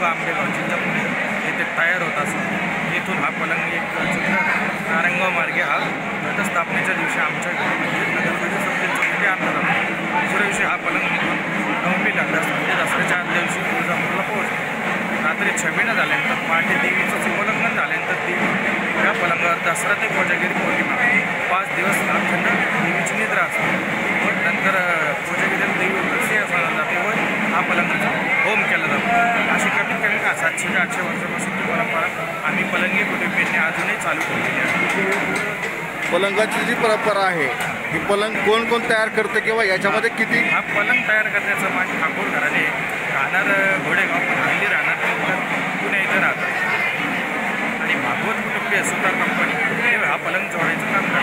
तालुका आंबेगाव जिल्हा पुणे येथे तयार होत असून येथून हा पलंग एक नारायणगाव मार्गे हा घटस्थापनेच्या दिवशी आमच्या घरी म्हणजे नगरपरिषद समितीमध्ये आणला जातो. दुसऱ्या दिवशी हा पलंग निघून नवमीला म्हणजे दसऱ्याच्या आदल्या दिवशी तुळजापूरला पोहोचतो. रात्री 6 झाल्यानंतर पहाटे देवीचं सिमोल्लंघन झाल्यानंतर देवी या पलंगावर दसरा ते कोजागिरी पौर्णिमा 5 दिवस अखंड देवीची निद्रा असते. व नंतर कोजागिरीला देवी उपस्थित असला जाते व हा पलंगाचा होम केला जातो. अशी कमीत कमी 700 ते 800 वर्षापासून ती परंपरा आम्ही पलंगी कुटुंबियांनी अजूनही चालू ठेवलेली आहे. पलंगाची जी परंपरा आहे ही पलंग कोण कोण तयार करते किंवा याच्यामध्ये किती? हा पलंग तयार करण्याचं माझे ठाकूर घराणे राहणार घोडेगाव पण हल्ली राहणार पुणे इथं राहतात आणि भागवत कुटुंबीय सुतार कंपनी हे हा पलंग जोडायचं काम करतात.